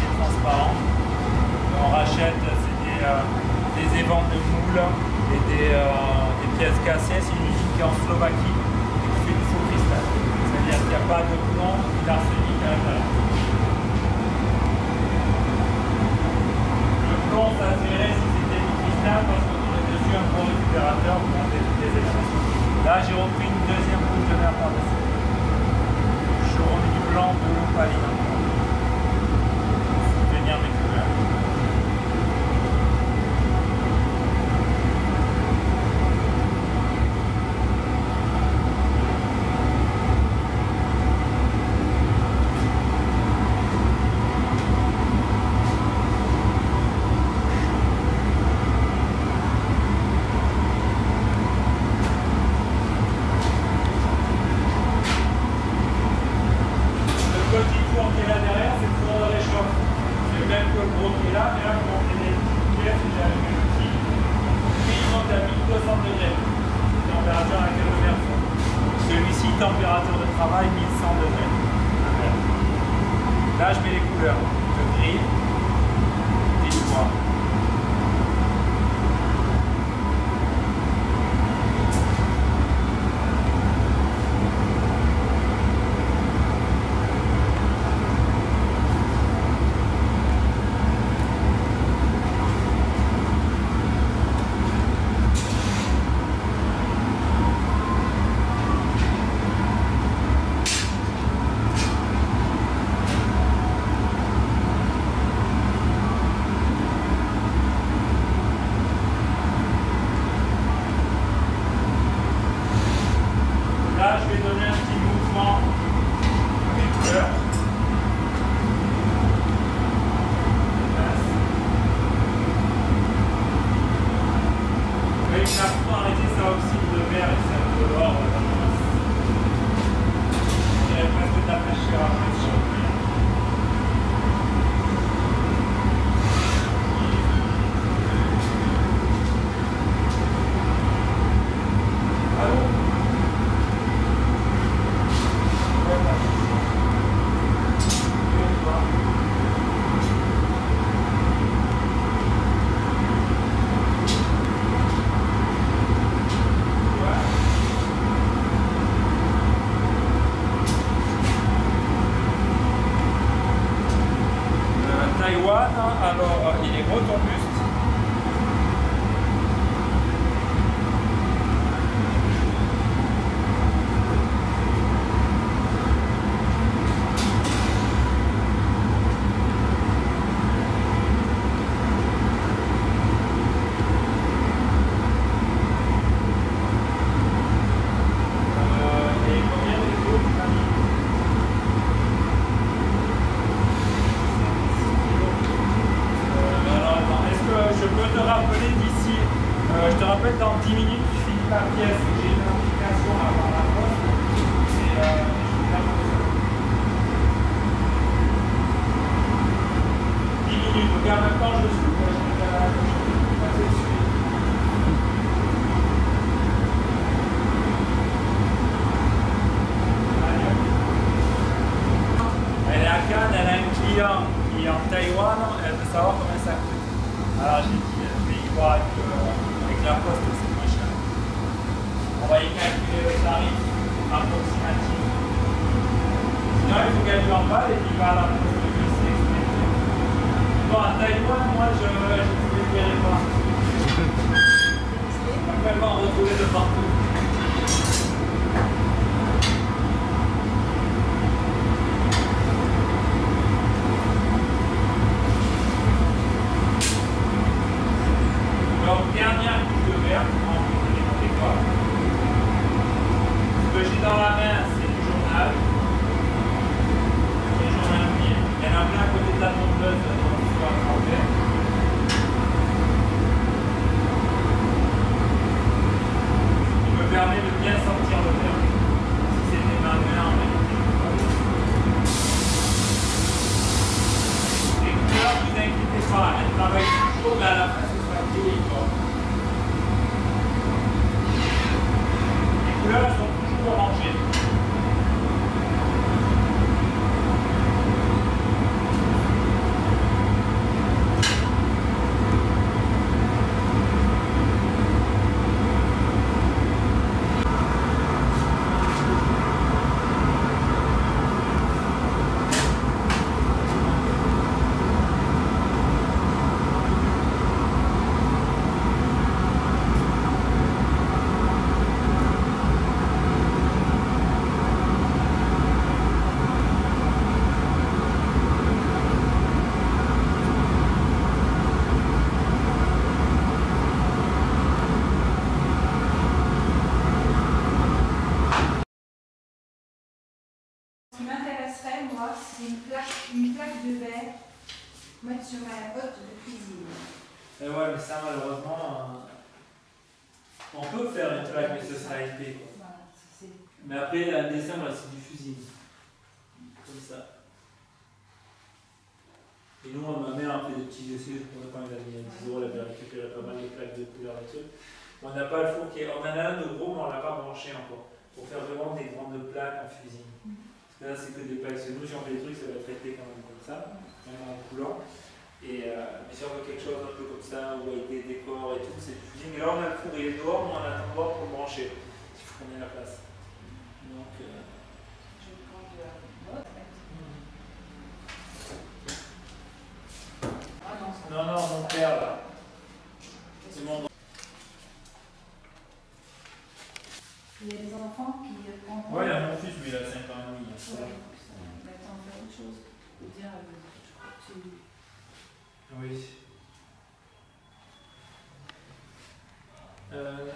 qui est transparent. On rachète des évents de moules et des pièces cassées. C'est une usine qui est en Slovaquie et qui fait du faux cristal. C'est-à-dire qu'il n'y a pas de plomb ni d'arsenic à l'intérieur. Le plomb, ça se verrait si c'était du cristal parce qu'on aurait dessus un gros récupérateur pour enlever toutes les échanges. Là, j'ai repris une deuxième couche de mer par-dessus. Je remets du blanc de l'opaline. Soutenir mes couleurs. Température de travail 1100 degrés. Là, je mets les couleurs. Le gris et le noir. Là, je vais donner un petit mouvement avec les couleurs. Avec la peau, arrêter ça oxyde de verre et ça de l'or. Il y a presque de la fraîcheur à mettre sur le verre. Taïwan, alors il est beau ton buste. Je te rappelle, dans 10 minutes, je finis la pièce. J'ai une application avant la poste. Et je finis la poste. 10 minutes. Donc en même temps, je suis. Elle est à Cannes, elle a un client qui est en Taïwan. Elle veut savoir combien ça coûte. Alors j'ai dit, je vais y voir avec la poste, c'est moins cher. On va y calculer le tarif approximatif. Sinon, il faut qu'elle lui emballe et puis il va à la poste de c'est expédié. Bon, à Taïwan, moi, je ne les verrai pas. On va vraiment retrouver de partout. Donc, dernière coupe de verre, ce que j'ai dans la main, c'est du journal. C'est le journal mien. Il y en a plein à côté de la tondeuse, donc il faut attraper. Ce qui me permet de bien sentir le verre. Si c'était ma main en réalité. Les couleurs, ne vous inquiétez pas, elles travaillent toujours, mais à la fin, c'est pas joli. Les couleurs sont toujours orangées. Moi, sur ma botte de cuisine. Et ouais, mais ça, malheureusement, on peut faire une plaque, mais ce sera épais, quoi. Voilà, c'est... Mais après, un dessin, là, c'est du fusil. Comme ça. Et nous, ma mère a fait des petits dossiers, quand elle a mis 10 euros, elle avait récupéré pas mal de plaques de couleurs et tout. On n'a pas le four qui est. On en a un de gros, mais on ne l'a pas branché encore. Pour faire vraiment des grandes plaques en fusil. Parce que là, c'est que des plaques. Parce que nous, si on fait des trucs, ça va être traité quand même comme ça, même en coulant. Et, mais si on veut quelque chose un peu comme ça, ou avec des décors et tout, c'est du fusil. Mais là, on a le four, il est dehors, mais on attend de voir pour le brancher. Il faut qu'on ait la place. Donc. Je vais prendre de la botte. Ah non, ça... Non, non, mon père, là. C'est mon. Il y a des enfants qui prennent... Ouais, il y a mon fils, mais il a 5 ans et demi. Ouais, il attend de faire autre chose. Je veux dire, je crois que c'est... Oui.